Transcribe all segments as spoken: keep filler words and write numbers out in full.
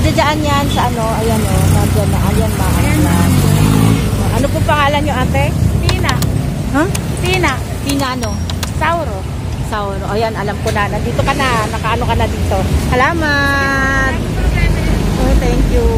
Diyan yan sa ano, ayan o, oh, nandiyan na, ayan ma. Ayan na. Ano po pangalan nyo ate? Tina. Huh? Tina. Tina ano? Sauro. Sauro. Ayan, alam ko na. Nandito ka na. Nakaano ka na dito. Salamat. Oh, thank you.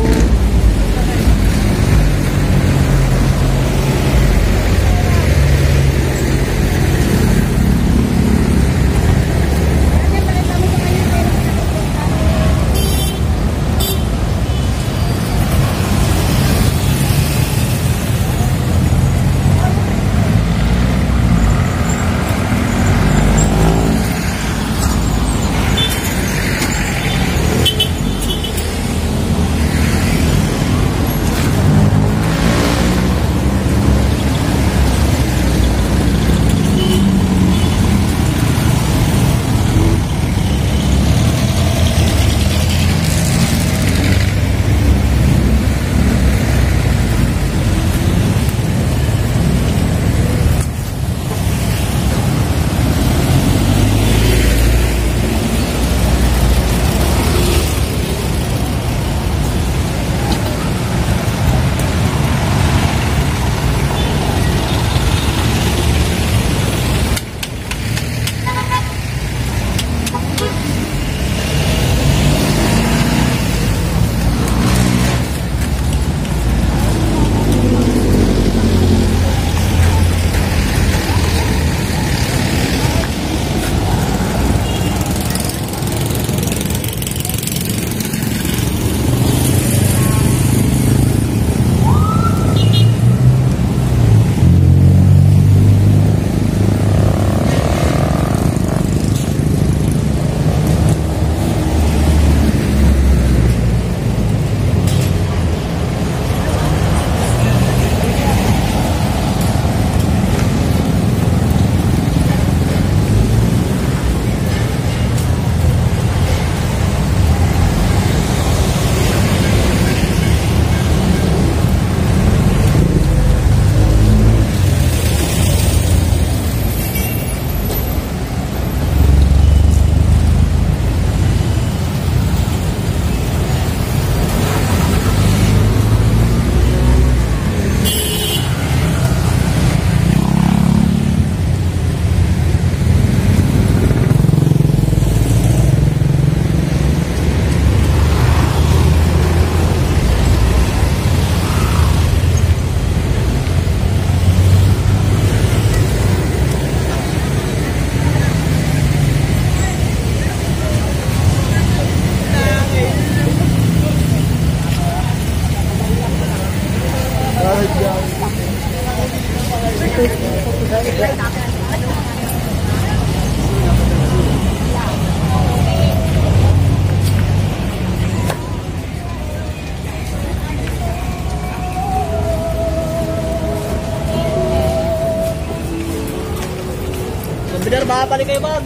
Bener, makapalik kayo, Bob.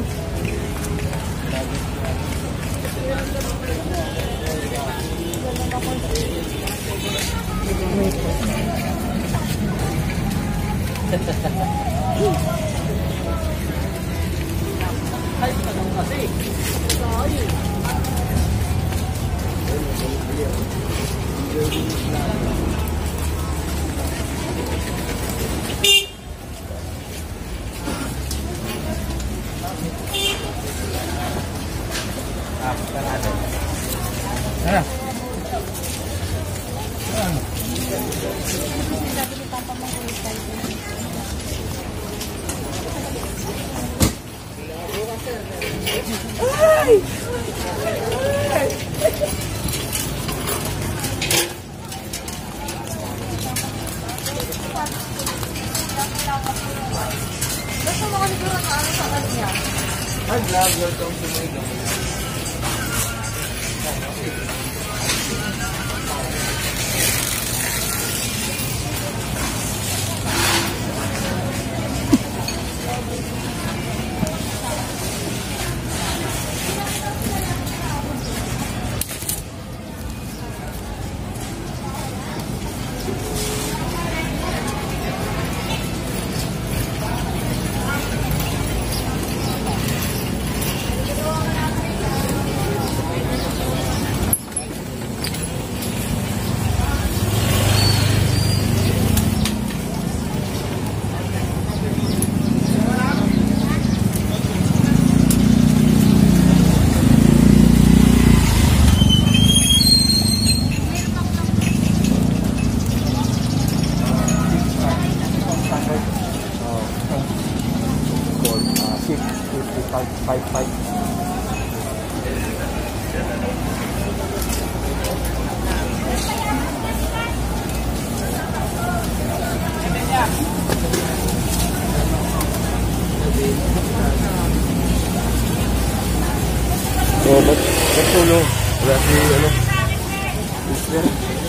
Ay, tanong kasi. Sorry. Ah, Ay! Basta mga nagkaroon na ano sa kanya. I love your tongue to my God. five five five. Oh, ba't, ba't tulo? Wala si, ano? Mister?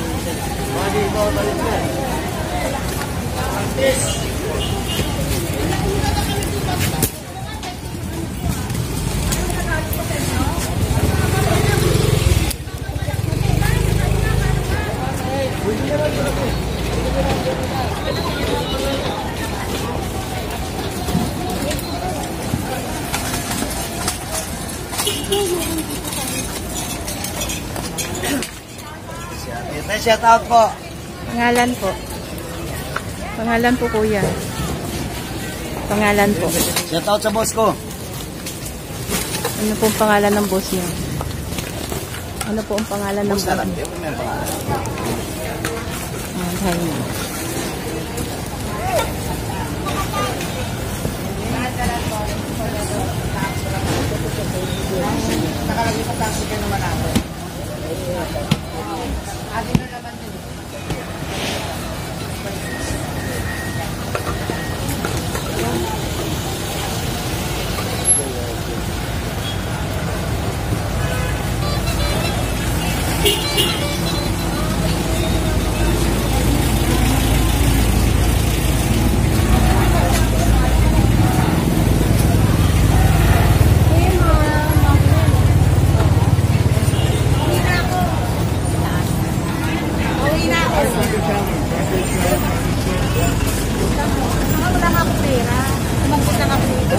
May shout out po. Pangalan po. Pangalan po, kuya. Pangalan po. Shout out sa boss ko. Ano po ang pangalan ng boss niya? Ano po ang pangalan ng boss Sarap. niya? Yung may pangalan. Ah, Jaime. Nakalagay pa plastic ka naman ako. Adi na naman din. Wala ka akong pera. Sumagot na ako dito.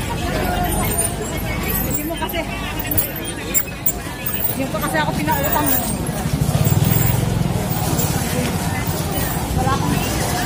Hindi mo kasi. Hindi mo kasi ako pinautang. Wala akong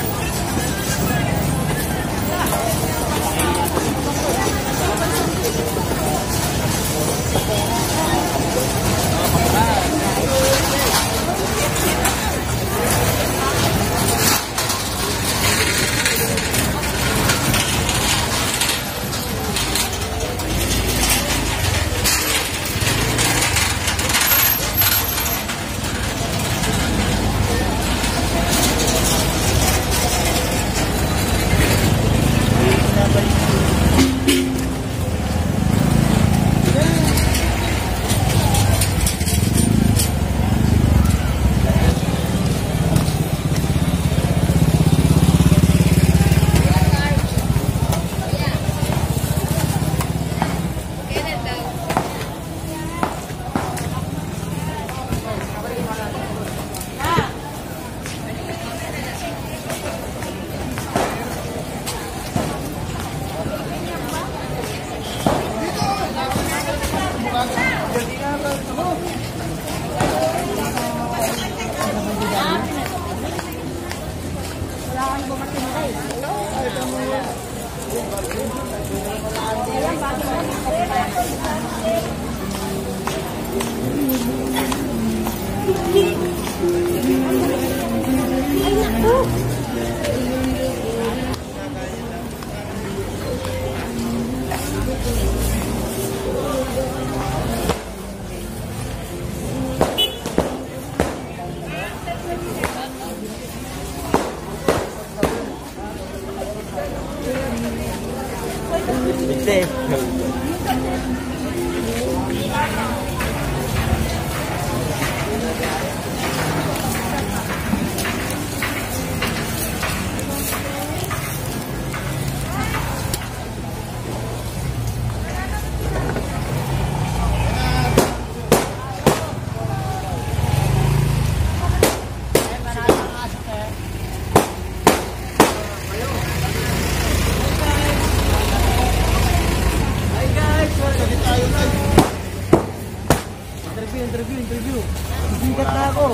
Binte. Interview, interview. Bigat na ako.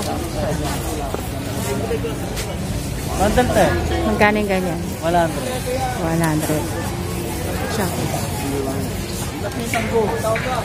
Bandal te. Magkano yung ganyan? one hundred. one hundred. Siya. Lapitan ko. Tawag ka.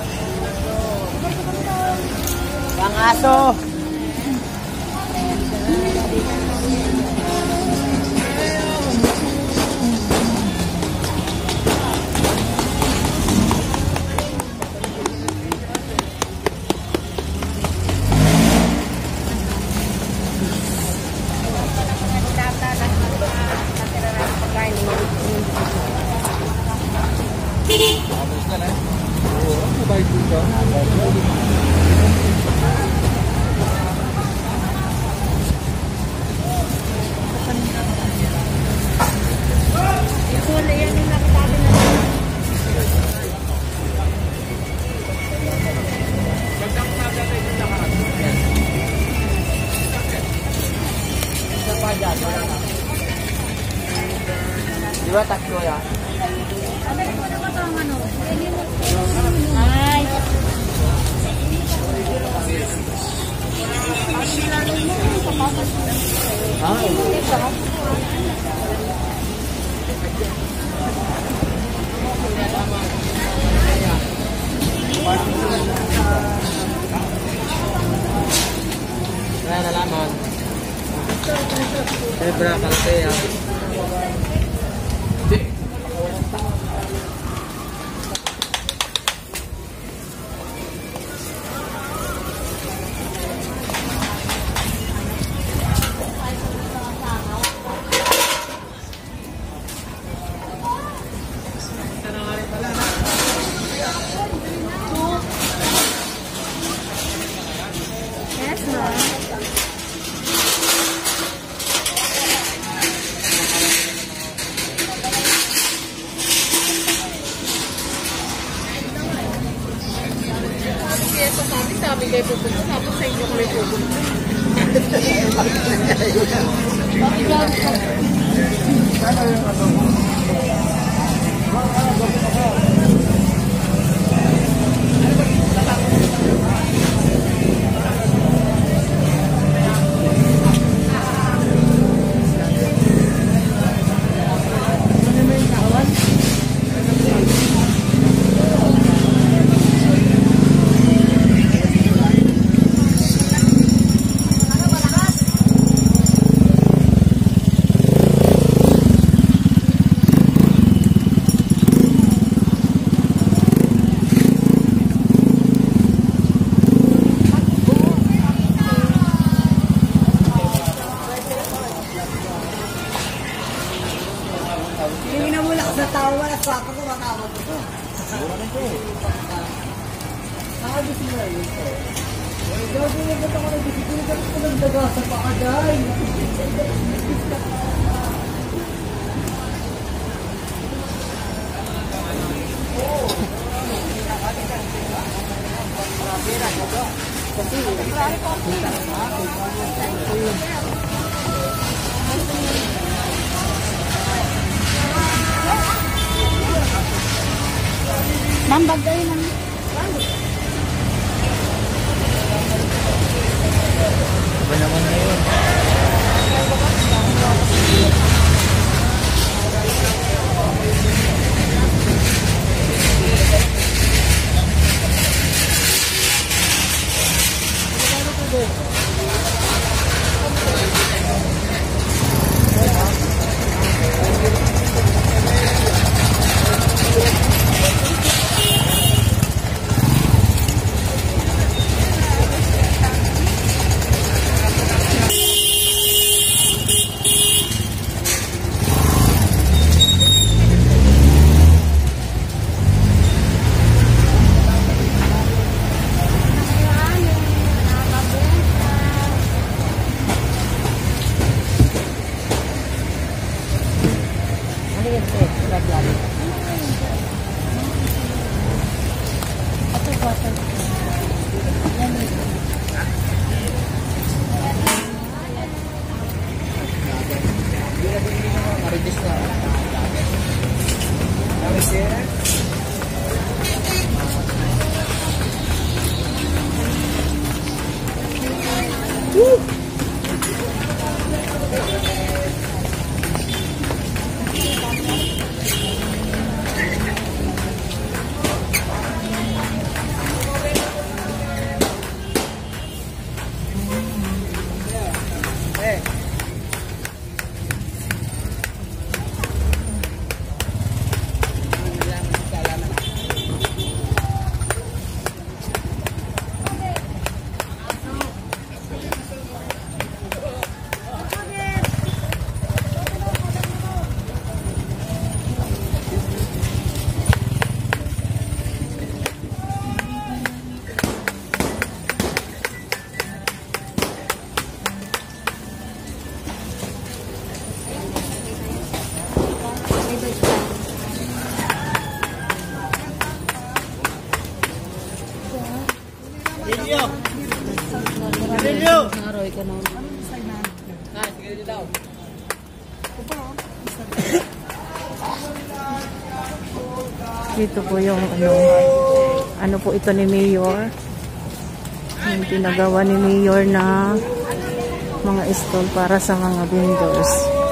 Pang aso. Di ba tatlo yan? Ay. Ah, wala na laman. Siyempre, kalate yan. Yes, ma'am. Sabi kayo pupunta, tapos sa inyo kami pupunta. Hindi na mula sa tao, wala sa ako, matawag ko. Ako gusto mo na yun. Gabi na ba't ako nag-isipin? Gabi ko nagdaga sa pakagay. Ma'am, bagay na. Iba naman na yun. Naroy ka na. Dito po yung ano, ano po ito ni Mayor. Yung pinagawa ni Mayor na mga stall para sa mga vendors.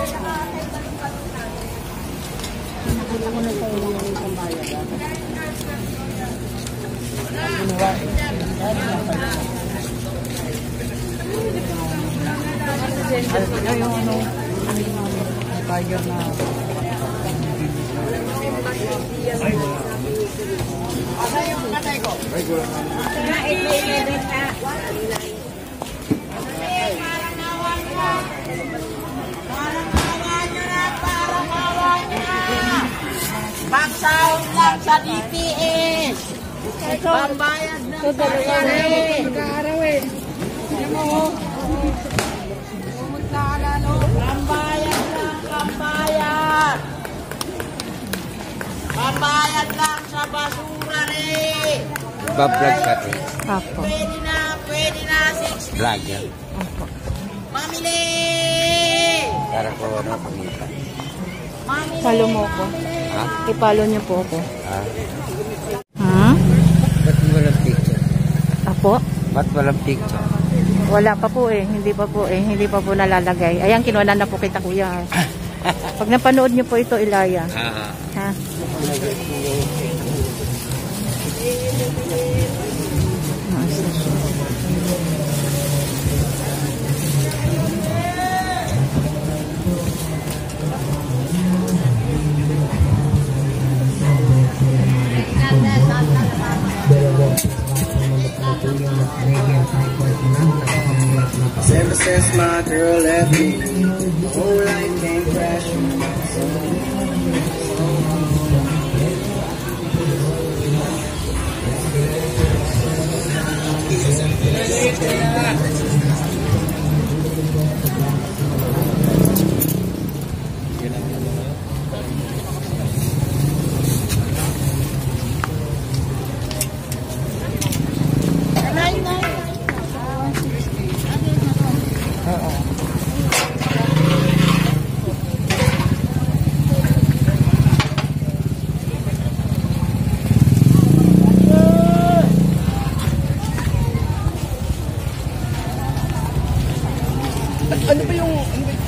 Yung ano, tiger na. Magsahod lang sa D P S. Pambayad ng pag-araw eh. Pambayad lang, pambayad. Pambayad lang sa basura rin. Bablog ka rin. Apo. Pwede na, pwede na sixty. Vlog yan. Apo. Mamili! Para po ano, pamita. Mamili! Follow mo ko. Ha? I-follow niyo po ako. Ha? Ha? Ba't walang picture? Apo? Ba't walang picture? Wala pa po eh. Hindi pa po eh. Hindi pa po nalalagay. Ayan, kinuha na po kita kuya. Pag napanood niyo po ito, Ilaya. Ha? Ha? Ever since my girl left me, my whole life came crashing. Ano ba yung... Ano ba yung...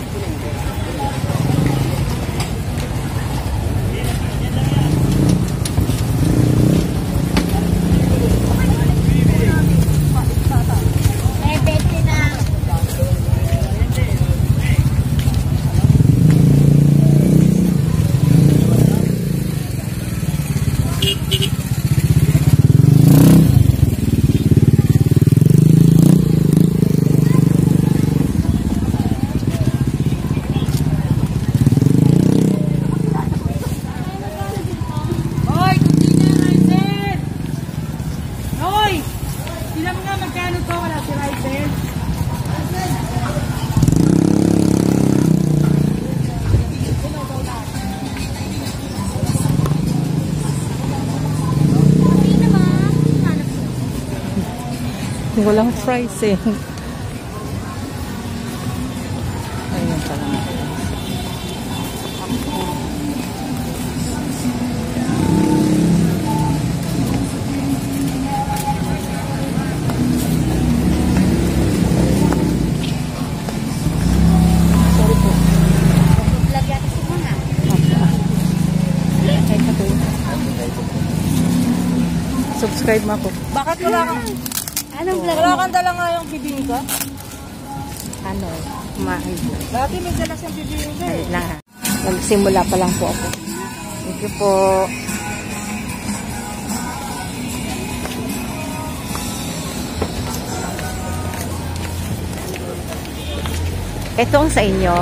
Walang price eh. Ayun pala. Sorry po. Subscribe mo ako. Bakit wala kang... Anong vlog Wala mo? kang dala nga yung bibingka? Ano? Kumain. Dati may dala siyang bibingka eh. Wait lang ha. Magsimula pa lang po ako. Thank you po. Ito ang sa inyo.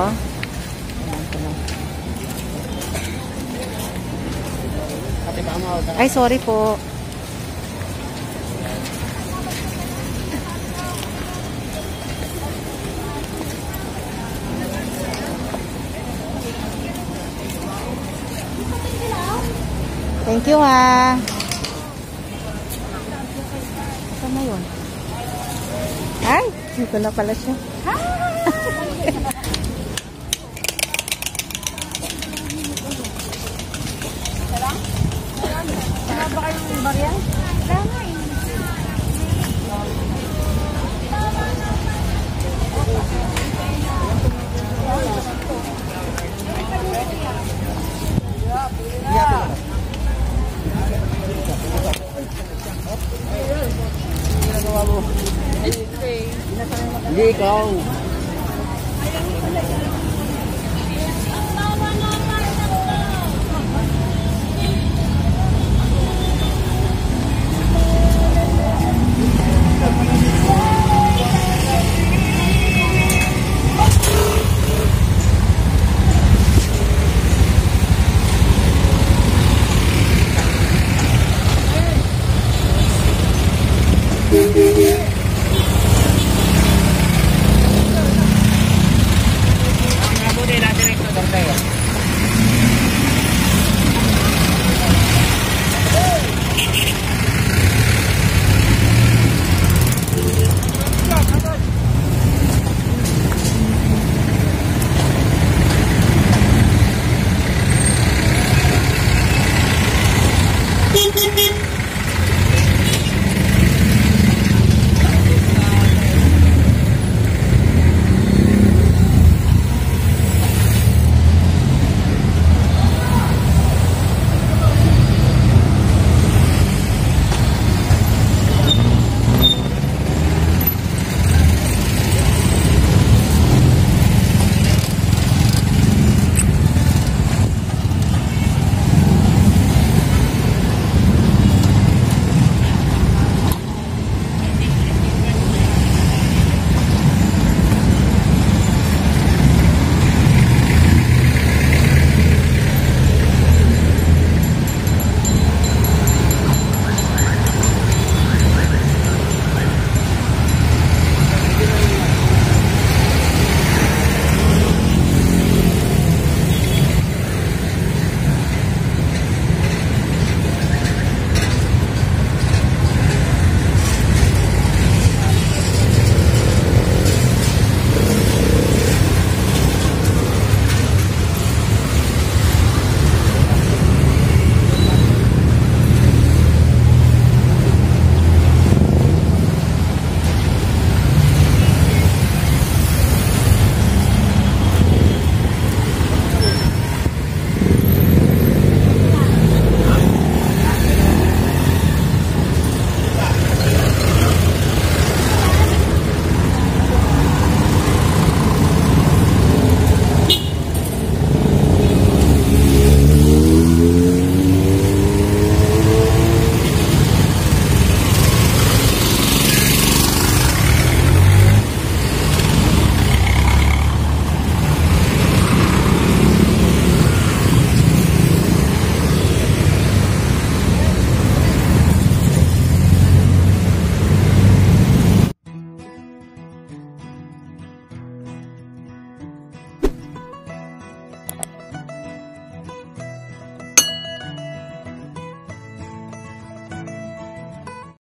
Ay, sorry po. Thank you ha. Saan na yun? Ay! Dito na pala siya. Wala ba kayong barya? Wala nga eh. Hindi ikaw.